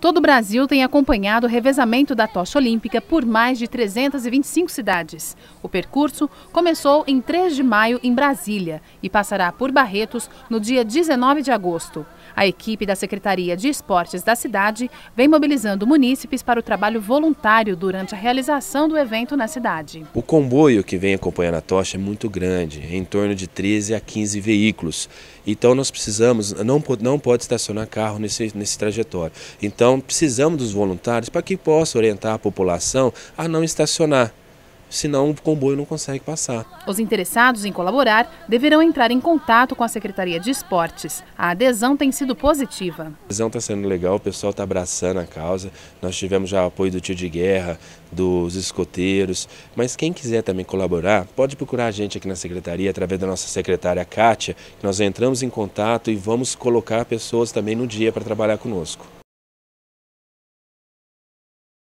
Todo o Brasil tem acompanhado o revezamento da tocha olímpica por mais de 325 cidades. O percurso começou em 3 de maio em Brasília e passará por Barretos no dia 19 de agosto. A equipe da Secretaria de Esportes da cidade vem mobilizando munícipes para o trabalho voluntário durante a realização do evento na cidade. O comboio que vem acompanhando a tocha é muito grande, em torno de 13 a 15 veículos. Então nós precisamos, não pode estacionar carro nesse trajetório. Então precisamos dos voluntários para que possa orientar a população a não estacionar. Senão o comboio não consegue passar. Os interessados em colaborar deverão entrar em contato com a Secretaria de Esportes. A adesão tem sido positiva. A adesão está sendo legal, o pessoal está abraçando a causa. Nós tivemos já o apoio do tio de guerra, dos escoteiros. Mas quem quiser também colaborar, pode procurar a gente aqui na Secretaria, através da nossa secretária Kátia, que nós entramos em contato e vamos colocar pessoas também no dia para trabalhar conosco.